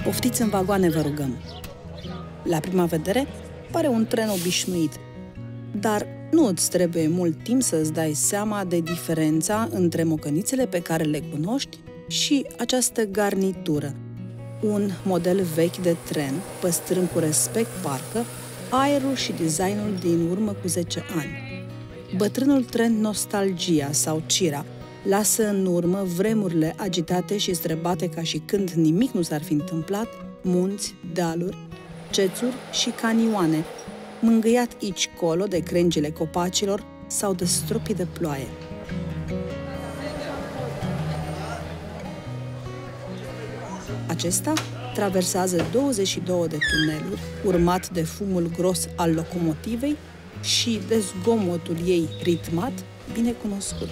Poftiți în vagoane, vă rugăm! La prima vedere, pare un tren obișnuit, dar nu îți trebuie mult timp să-ți dai seama de diferența între mocănițele pe care le cunoști și această garnitură. Un model vechi de tren, păstrând cu respect parcă aerul și designul din urmă cu 10 ani. Bătrânul tren Nostalgia sau Cira lasă în urmă vremurile agitate și străbate ca și când nimic nu s-ar fi întâmplat, munți, dealuri, cețuri și canioane, mângâiat aici-colo de crengile copacilor sau de stropii de ploaie. Acesta traversează 22 de tuneluri, urmat de fumul gros al locomotivei și de zgomotul ei ritmat, bine cunoscut.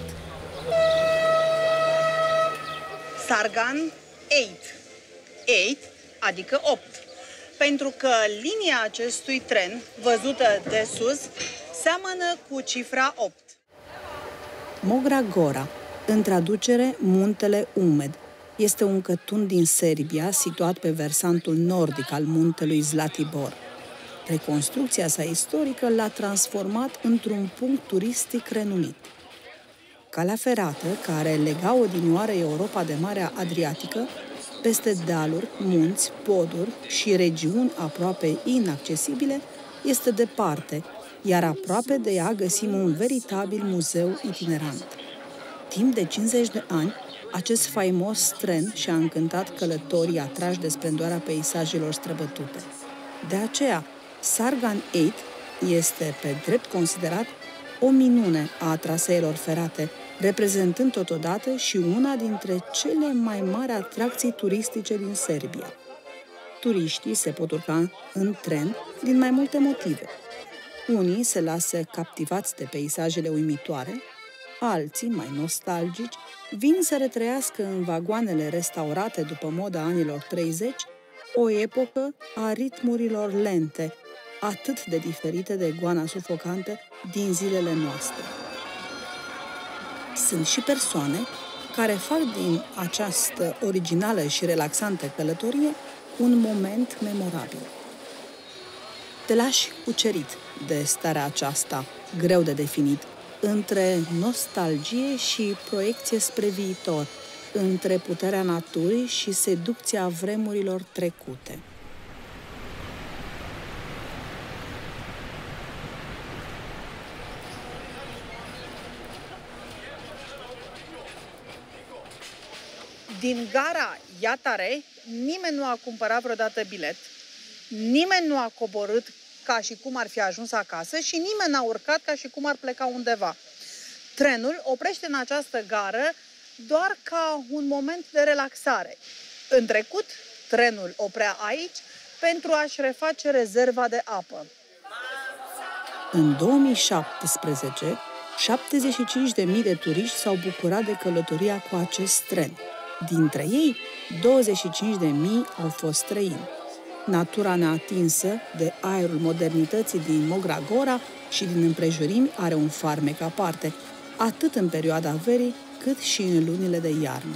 Sargan 8. 8, adică 8. Pentru că linia acestui tren, văzută de sus, seamănă cu cifra 8. Mogra Gora, în traducere Muntele Umed, este un cătun din Serbia situat pe versantul nordic al muntelui Zlatibor. Reconstrucția sa istorică l-a transformat într-un punct turistic renumit. Calea ferată, care lega odinioară Europa de Marea Adriatică, peste dealuri, munți, poduri și regiuni aproape inaccesibile, este departe, iar aproape de ea găsim un veritabil muzeu itinerant. Timp de 50 de ani, acest faimos tren și-a încântat călătorii atrași de splendoarea peisajelor străbătute. De aceea, Sargan 8 este pe drept considerat o minune a traseelor ferate, reprezentând totodată și una dintre cele mai mari atracții turistice din Serbia. Turiștii se pot urca în tren din mai multe motive. Unii se lasă captivați de peisajele uimitoare, alții, mai nostalgici, vin să retrăiască în vagoanele restaurate după moda anilor 30 o epocă a ritmurilor lente, atât de diferite de goana sufocante din zilele noastre. Sunt și persoane care fac din această originală și relaxantă călătorie un moment memorabil. Te lași cucerit de starea aceasta, greu de definit, între nostalgie și proiecție spre viitor, între puterea naturii și seducția vremurilor trecute. Din gara Iatare, nimeni nu a cumpărat vreodată bilet, nimeni nu a coborât ca și cum ar fi ajuns acasă și nimeni n-a urcat ca și cum ar pleca undeva. Trenul oprește în această gară doar ca un moment de relaxare. În trecut, trenul oprea aici pentru a-și reface rezerva de apă. În 2017, 75.000 de turiști s-au bucurat de călătoria cu acest tren. Dintre ei, 25.000 au fost străini. Natura neatinsă de aerul modernității din Mogra Gora și din împrejurimi are un farmec aparte, atât în perioada verii, cât și în lunile de iarnă.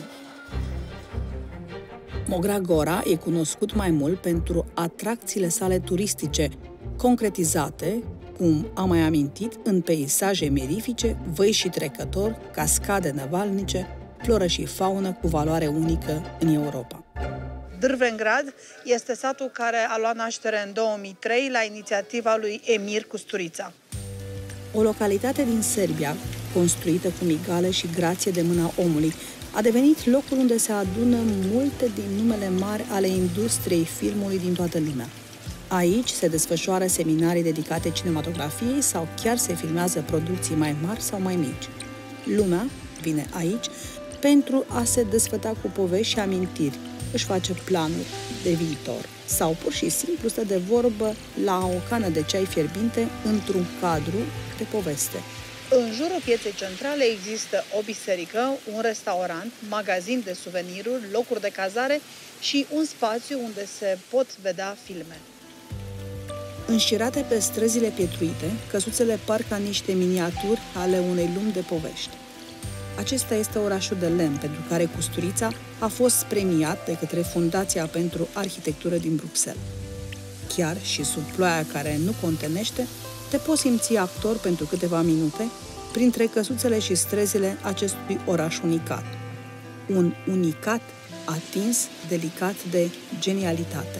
Mogra Gora e cunoscut mai mult pentru atracțiile sale turistice, concretizate, cum am mai amintit, în peisaje mirifice, văi și trecători, cascade năvalnice, floră și faună cu valoare unică în Europa. Drvengrad este satul care a luat naștere în 2003 la inițiativa lui Emir Kusturica. O localitate din Serbia, construită cu migale și grație de mâna omului, a devenit locul unde se adună multe din numele mari ale industriei filmului din toată lumea. Aici se desfășoară seminarii dedicate cinematografiei sau chiar se filmează producții mai mari sau mai mici. Lumea vine aici pentru a se desfăta cu povești și amintiri, își face planuri de viitor sau pur și simplu stă de vorbă la o cană de ceai fierbinte într-un cadru de poveste. În jurul pieței centrale există o biserică, un restaurant, magazin de suveniruri, locuri de cazare și un spațiu unde se pot vedea filme. Înșirate pe străzile pietruite, căsuțele par ca niște miniaturi ale unei lumi de povești. Acesta este orașul de lemn pentru care Custurița a fost premiat de către Fundația pentru Arhitectură din Bruxelles. Chiar și sub ploaia care nu contenește, te poți simți actor pentru câteva minute printre căsuțele și străzile acestui oraș unicat. Un unicat atins delicat de genialitate.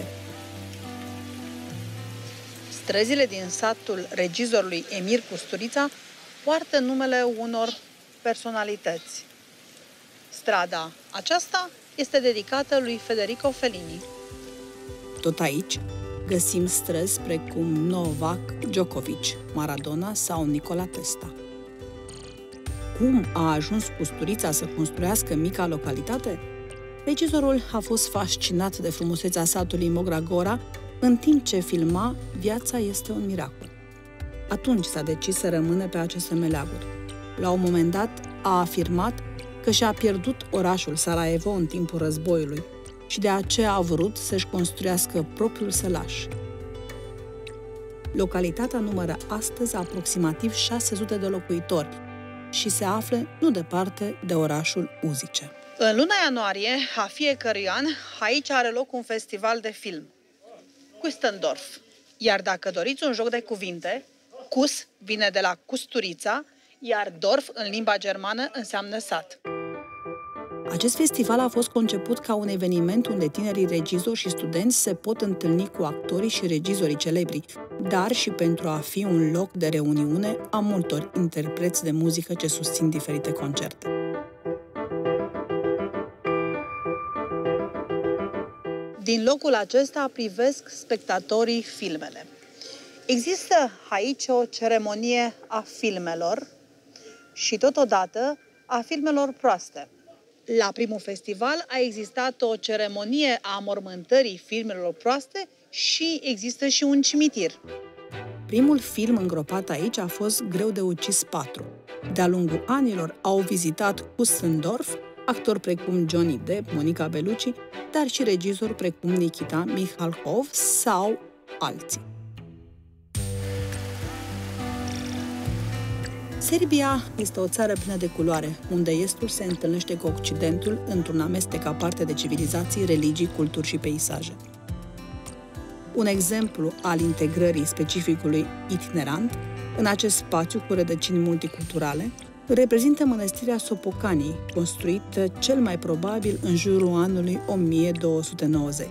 Străzile din satul regizorului Emir Custurița poartă numele unor personalități. Strada aceasta este dedicată lui Federico Fellini. Tot aici găsim străzi precum Novak Djokovic, Maradona sau Nikola Tesla. Cum a ajuns Custurița să construiască mica localitate? Regizorul a fost fascinat de frumusețea satului Mogra Gora, în timp ce filma Viața este un miracol. Atunci s-a decis să rămână pe aceste meleaguri. La un moment dat a afirmat că și-a pierdut orașul Sarajevo în timpul războiului și de aceea a vrut să-și construiască propriul sălaș. Localitatea numără astăzi aproximativ 600 de locuitori și se află nu departe de orașul Uzice. În luna ianuarie a fiecărui an, aici are loc un festival de film, Kustendorf. Iar dacă doriți un joc de cuvinte, Kus vine de la Custurița, iar Dorf în limba germană înseamnă sat. Acest festival a fost conceput ca un eveniment unde tinerii regizori și studenți se pot întâlni cu actorii și regizorii celebri, dar și pentru a fi un loc de reuniune a multor interpreți de muzică ce susțin diferite concerte. Din locul acesta privesc spectatorii filmele. Există aici o ceremonie a filmelor și totodată a filmelor proaste. La primul festival a existat o ceremonie a mormântării filmelor proaste și există și un cimitir. Primul film îngropat aici a fost Greu de ucis 4. De-a lungul anilor au vizitat Kustendorf actori precum Johnny Depp, Monica Bellucci, dar și regizori precum Nikita Mikhalkov sau alții. Serbia este o țară plină de culoare, unde estul se întâlnește cu occidentul într-un amestec aparte de civilizații, religii, culturi și peisaje. Un exemplu al integrării specificului itinerant în acest spațiu cu rădăcini multiculturale reprezintă mănăstirea Sopocanii, construită cel mai probabil în jurul anului 1290.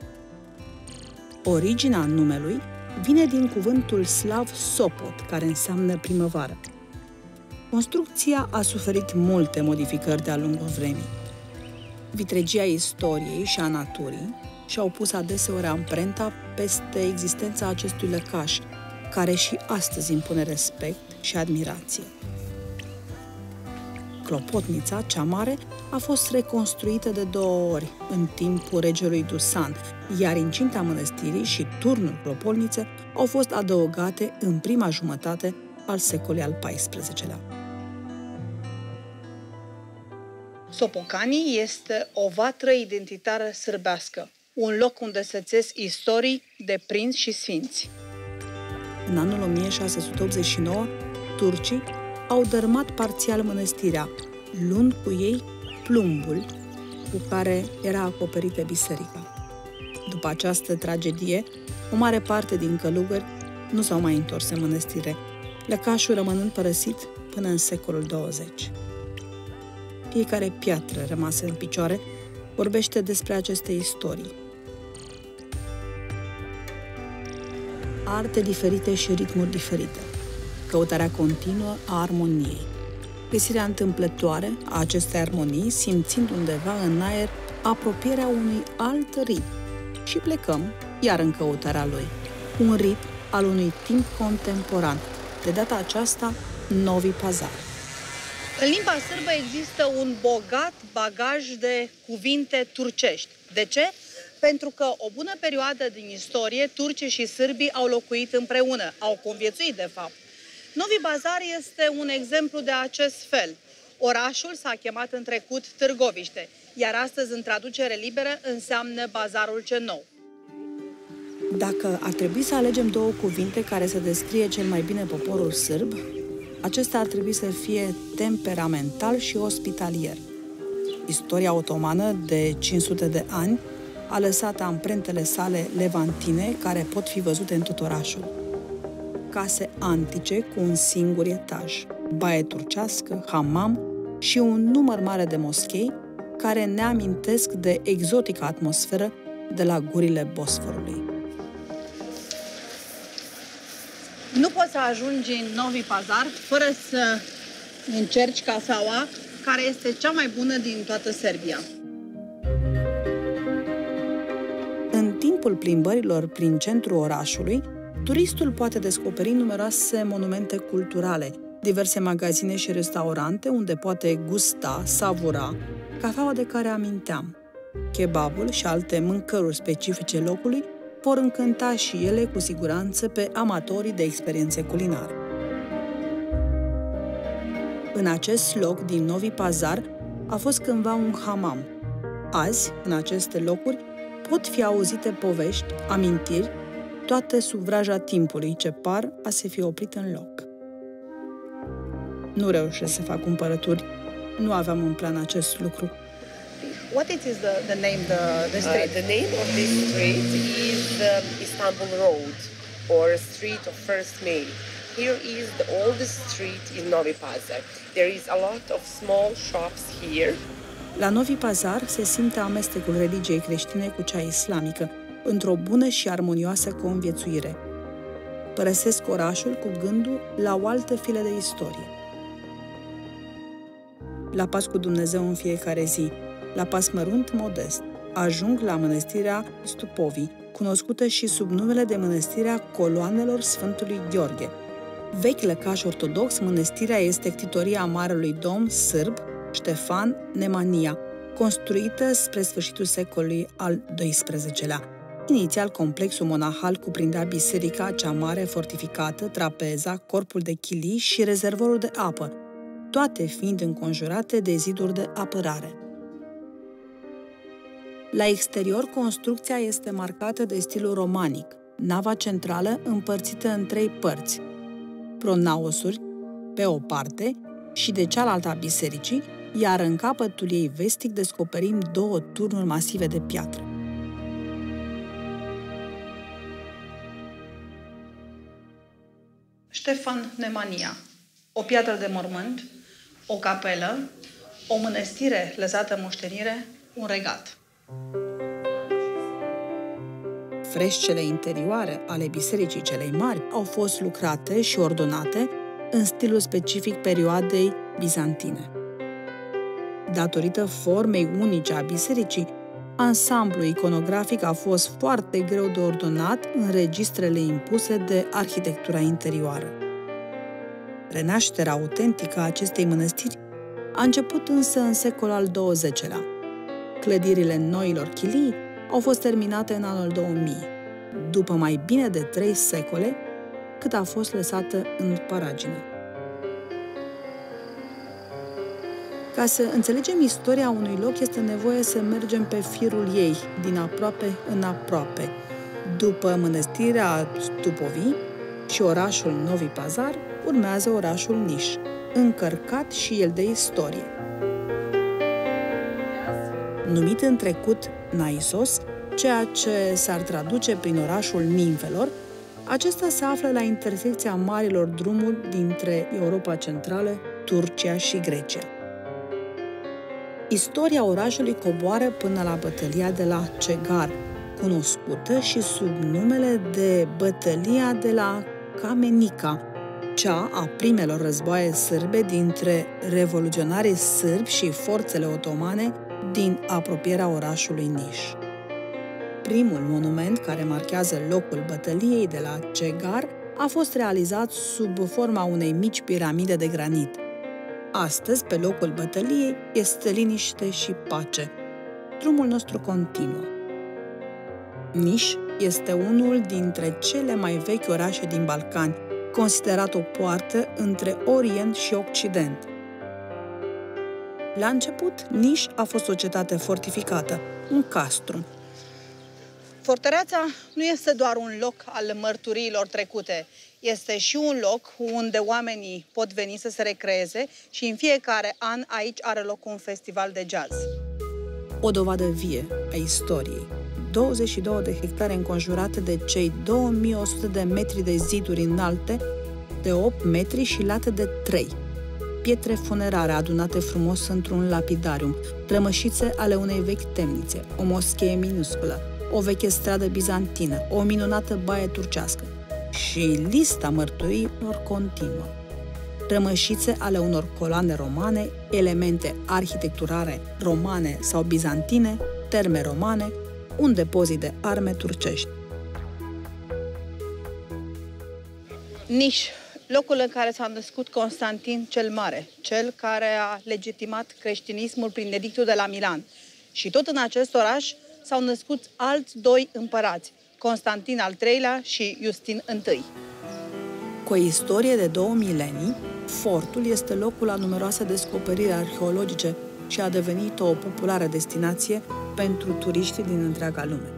Originea numelui vine din cuvântul slav Sopot, care înseamnă primăvară. Construcția a suferit multe modificări de-a lungul vremii. Vitregia istoriei și a naturii și-au pus adeseori amprenta peste existența acestui lăcaș, care și astăzi impune respect și admirație. Clopotnița, cea mare, a fost reconstruită de 2 ori în timpul regelui Dusan, iar incinta mănăstirii și turnul Clopotniței au fost adăugate în prima jumătate al secolului al XIV-lea. Sopocanii este o vatră identitară sârbească, un loc unde se țes istorii de prinți și sfinți. În anul 1689, turcii au dărâmat parțial mănăstirea, luând cu ei plumbul cu care era acoperită biserica. După această tragedie, o mare parte din călugări nu s-au mai întors în mănăstire, lăcașul rămânând părăsit până în secolul 20. Fiecare piatră rămasă în picioare vorbește despre aceste istorii. Arte diferite și ritmuri diferite. Căutarea continuă a armoniei. Găsirea întâmplătoare a acestei armonii, simțind undeva în aer apropierea unui alt ritm. Și plecăm, iar în căutarea lui. Un ritm al unui timp contemporan, de data aceasta Novi Pazar. În limba sârbă există un bogat bagaj de cuvinte turcești. De ce? Pentru că o bună perioadă din istorie, turcii și sârbii au locuit împreună, au conviețuit de fapt. Novi Pazar este un exemplu de acest fel. Orașul s-a chemat în trecut Târgoviște, iar astăzi, în traducere liberă, înseamnă Bazarul cel Nou. Dacă ar trebui să alegem 2 cuvinte care să descrie cel mai bine poporul sârb, acesta ar trebui să fie temperamental și ospitalier. Istoria otomană de 500 de ani a lăsat amprentele sale levantine care pot fi văzute în tot orașul. Case antice cu un singur etaj, baie turcească, hamam și un număr mare de moschei care ne amintesc de exotica atmosferă de la gurile Bosforului. Nu poți să ajungi în Novi Pazar fără să încerci cafeaua, care este cea mai bună din toată Serbia. În timpul plimbărilor prin centrul orașului, turistul poate descoperi numeroase monumente culturale, diverse magazine și restaurante unde poate gusta, savura cafeaua de care aminteam. Kebabul și alte mâncăruri specifice locului vor încânta și ele cu siguranță pe amatorii de experiențe culinare. În acest loc din Novi Pazar a fost cândva un hamam. Azi, în aceste locuri, pot fi auzite povești, amintiri, toate sub vraja timpului ce par a se fi oprit în loc. Nu reușesc să fac cumpărături, nu aveam în plan acest lucru. What is the name, the street? The name of this street is Istanbul Road, or Street of First May. Here is the oldest street in Novi Pazar. There is a lot of small shops here. La Novi Pazar se simte amestecul religiei creștine cu cea islamică, într-o bună și armonioasă conviețuire. Părăsesc orașul cu gândul la o altă file de istorie. La pas cu Dumnezeu în fiecare zi, la pas mărunt modest, ajung la mănăstirea Stupovi, cunoscută și sub numele de Mănăstirea Coloanelor Sfântului Gheorghe. Vechi lăcaș ortodox, mănăstirea este ctitoria marelui domn sârb Ștefan Nemanja, construită spre sfârșitul secolului al XII-lea. Inițial, complexul monahal cuprindea biserica cea mare fortificată, trapeza, corpul de chilii și rezervorul de apă, toate fiind înconjurate de ziduri de apărare. La exterior, construcția este marcată de stilul romanic, nava centrală împărțită în 3 părți, pronaosuri pe o parte și de cealaltă a bisericii, iar în capătul ei vestic descoperim 2 turnuri masive de piatră. Ștefan Nemanja, o piatră de mormânt, o capelă, o mănăstire lăsată în moștenire, un regat. Frescele interioare ale bisericii celei mari au fost lucrate și ordonate în stilul specific perioadei bizantine. Datorită formei unice a bisericii, ansamblul iconografic a fost foarte greu de ordonat în registrele impuse de arhitectura interioară. Renașterea autentică a acestei mănăstiri a început însă în secolul al XX-lea. Clădirile noilor chilii au fost terminate în anul 2000, după mai bine de 3 secole, cât a fost lăsată în paragină. Ca să înțelegem istoria unui loc, este nevoie să mergem pe firul ei, din aproape în aproape. După mănăstirea Stupovi și orașul Novi Pazar, urmează orașul Niș, încărcat și el de istorie. Numit în trecut Naissos, ceea ce s-ar traduce prin orașul nimfelor, acesta se află la intersecția marilor drumuri dintre Europa Centrală, Turcia și Grecia. Istoria orașului coboară până la bătălia de la Cegar, cunoscută și sub numele de bătălia de la Kamenica, cea a primelor războaie sârbe dintre revoluționarii sârbi și forțele otomane din apropierea orașului Niș. Primul monument care marchează locul bătăliei de la Cegar a fost realizat sub forma unei mici piramide de granit. Astăzi, pe locul bătăliei, este liniște și pace. Drumul nostru continuă. Niș este unul dintre cele mai vechi orașe din Balcani, considerat o poartă între Orient și Occident. La început, Niș a fost o cetate fortificată, un castrum. Fortăreața nu este doar un loc al mărturiilor trecute, este și un loc unde oamenii pot veni să se recreeze și în fiecare an aici are loc un festival de jazz. O dovadă vie a istoriei. 22 de hectare înconjurate de cei 2100 de metri de ziduri înalte, de 8 metri și late de 3. Pietre funerare adunate frumos într-un lapidarium, rămășițe ale unei vechi temnițe, o moschee minusculă, o veche stradă bizantină, o minunată baie turcească. Și lista mărturiilor continuă. Rămășițe ale unor coloane romane, elemente arhitecturale romane sau bizantine, terme romane, un depozit de arme turcești. Niș, locul în care s-a născut Constantin cel Mare, cel care a legitimat creștinismul prin edictul de la Milan. Și tot în acest oraș s-au născut alți doi împărați, Constantin al III-lea și Justin I. Cu o istorie de 2 milenii, fortul este locul a numeroase descoperiri arheologice și a devenit o populară destinație pentru turiștii din întreaga lume.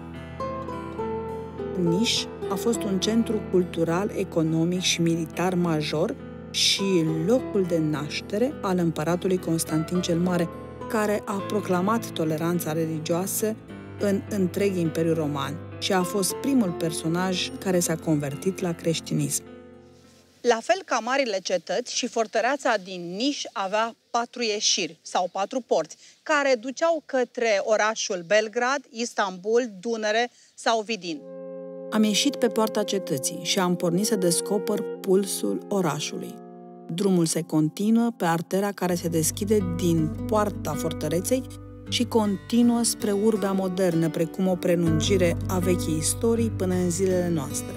Niș a fost un centru cultural, economic și militar major și locul de naștere al împăratului Constantin cel Mare, care a proclamat toleranța religioasă în întreg Imperiul Roman și a fost primul personaj care s-a convertit la creștinism. La fel ca marile cetăți, și fortăreața din Niș avea 4 ieșiri sau 4 porți, care duceau către orașul Belgrad, Istanbul, Dunăre sau Vidin. Am ieșit pe poarta cetății și am pornit să descoper pulsul orașului. Drumul se continuă pe artera care se deschide din poarta fortăreței și continuă spre urbea modernă, precum o prelungire a vechii istorii până în zilele noastre.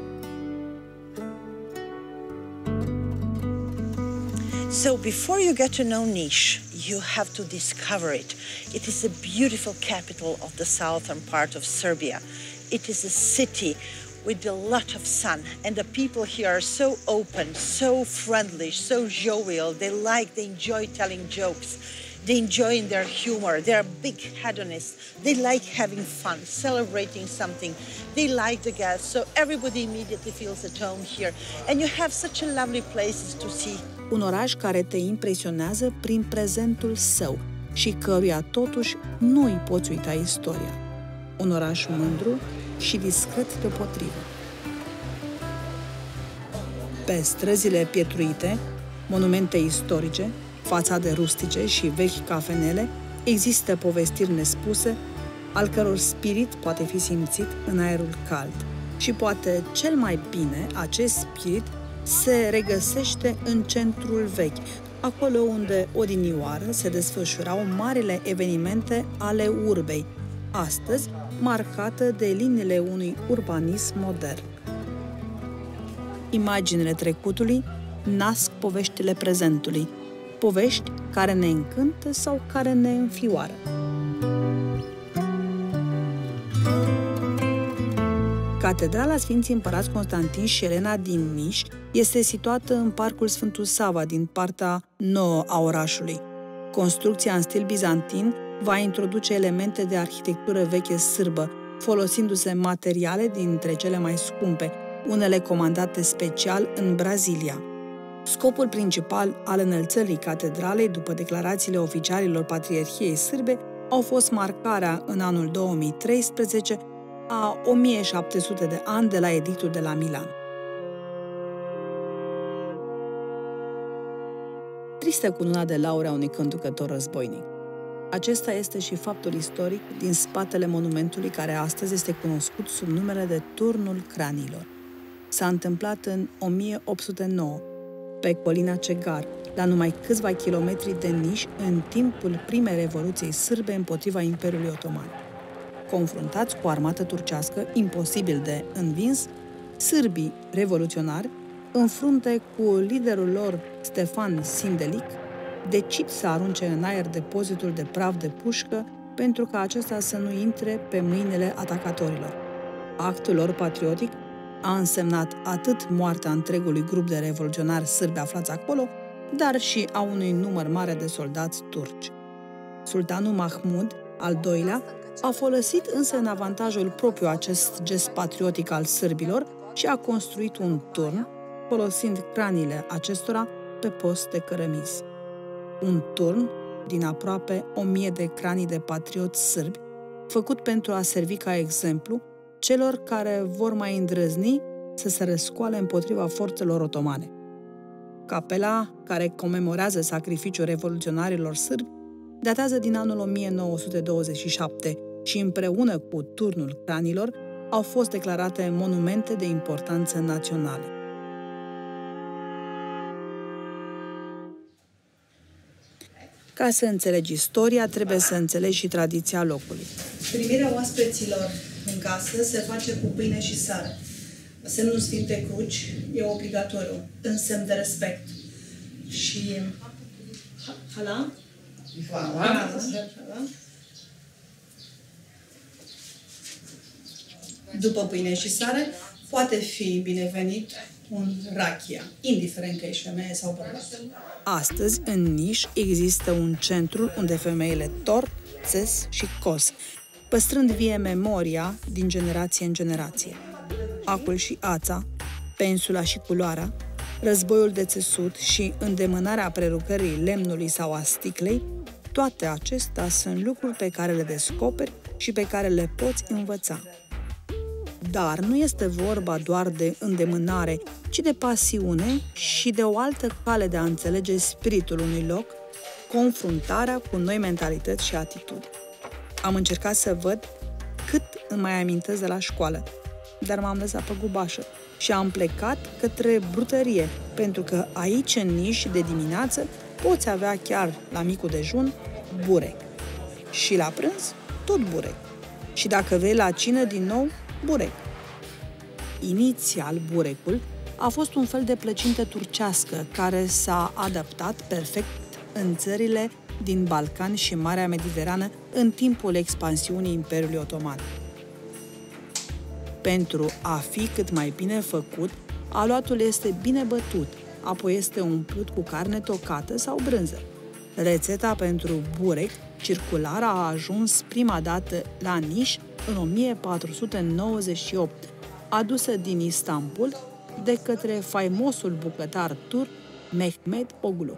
So before you get to know Niš, you have to discover it. It is a beautiful capital of the southern part of Serbia. It is a city with a lot of sun, and the people here are so open, so friendly, so jovial. They enjoy telling jokes. They enjoy in their humor. They are big hedonists. They like having fun, celebrating something. They like the guests, so everybody immediately feels at home here. And you have such a lovely places to see. Un oraș care te impresionează prin prezentul său și căruia totuși nu îi poți uita istoria. Un oraș mândru și discret deopotrivă. Pe străzile pietruite, monumente istorice, fațade rustice și vechi cafenele, există povestiri nespuse, al căror spirit poate fi simțit în aerul cald. Și poate cel mai bine acest spirit se regăsește în centrul vechi, acolo unde odinioară se desfășurau marile evenimente ale urbei, astăzi marcată de liniile unui urbanism modern. Imaginile trecutului nasc poveștile prezentului, povești care ne încântă sau care ne înfioară. Catedrala Sfinții Împărați Constantin și Elena din Niș este situată în Parcul Sfântul Sava, din partea nouă a orașului. Construcția în stil bizantin va introduce elemente de arhitectură veche sârbă, folosindu-se materiale dintre cele mai scumpe, unele comandate special în Brazilia. Scopul principal al înălțării catedralei, după declarațiile oficialilor Patriarhiei Sârbe, au fost marcarea în anul 2013 a 1700 de ani de la edictul de la Milan. Tristă cununa de laure a unui conducător războinic. Acesta este și faptul istoric din spatele monumentului care astăzi este cunoscut sub numele de Turnul Craniilor. S-a întâmplat în 1809, pe colina Cegar, la numai câțiva kilometri de Niș, în timpul primei revoluții sârbe împotriva Imperiului Otoman. Confruntați cu o armată turcească imposibil de învins, sârbii revoluționari, în frunte cu liderul lor Stefan Sindelic, decid să arunce în aer depozitul de praf de pușcă pentru ca acesta să nu intre pe mâinile atacatorilor. Actul lor patriotic a însemnat atât moartea întregului grup de revoluționari sârbi aflați acolo, dar și a unui număr mare de soldați turci. Sultanul Mahmud al II-lea A folosit însă în avantajul propriu acest gest patriotic al sârbilor și a construit un turn, folosind craniile acestora pe post de cărămizi. Un turn din aproape 1000 de cranii de patrioți sârbi, făcut pentru a servi ca exemplu celor care vor mai îndrăzni să se răscoale împotriva forțelor otomane. Capela, care comemorează sacrificiul revoluționarilor sârbi, datează din anul 1927 și împreună cu turnul cranilor au fost declarate monumente de importanță națională. Ca să înțelegi istoria, trebuie să înțelegi și tradiția locului. Primirea oaspeților în casă se face cu pâine și sare. Semnul Sfintei Cruci e obligatoriu, în semn de respect. Și hala? După pâine și sare, poate fi binevenit un rachia, indiferent că ești femeie sau bărbat. Astăzi, în Niș, există un centru unde femeile tord, țes și cos, păstrând vie memoria din generație în generație. Acul și ața, pensula și culoarea, războiul de țesut și îndemânarea prelucrării lemnului sau a sticlei, toate acestea sunt lucruri pe care le descoperi și pe care le poți învăța. Dar nu este vorba doar de îndemânare, ci de pasiune și de o altă cale de a înțelege spiritul unui loc, confruntarea cu noi mentalități și atitudini. Am încercat să văd cât îmi mai amintesc de la școală, dar m-am lăsat pe gubașă și am plecat către brutărie, pentru că aici, în Niș, de dimineață, poți avea chiar la micul dejun burec. Și la prânz, tot burec. Și dacă vrei la cină, din nou, burec. Inițial, burecul a fost un fel de plăcintă turcească care s-a adaptat perfect în țările din Balcani și Marea Mediterană în timpul expansiunii Imperiului Otoman. Pentru a fi cât mai bine făcut, aluatul este bine bătut, apoi este umplut cu carne tocată sau brânză. Rețeta pentru burec circular a ajuns prima dată la Niș în 1498, adusă din Istanbul de către faimosul bucătar turc Mehmed Oglu.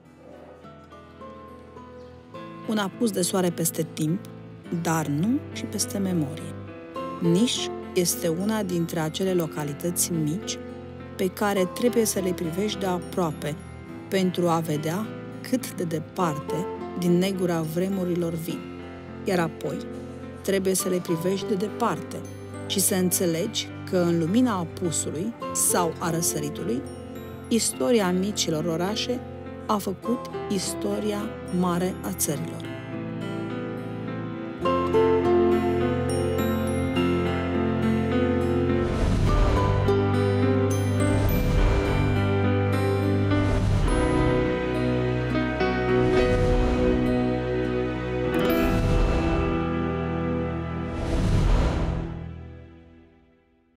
Un apus de soare peste timp, dar nu și peste memorie. Niș este una dintre acele localități mici pe care trebuie să le privești de aproape pentru a vedea cât de departe din negura vremurilor vin. Iar apoi trebuie să le privești de departe și să înțelegi că în lumina apusului sau a răsăritului, istoria micilor orașe a făcut istoria mare a țărilor.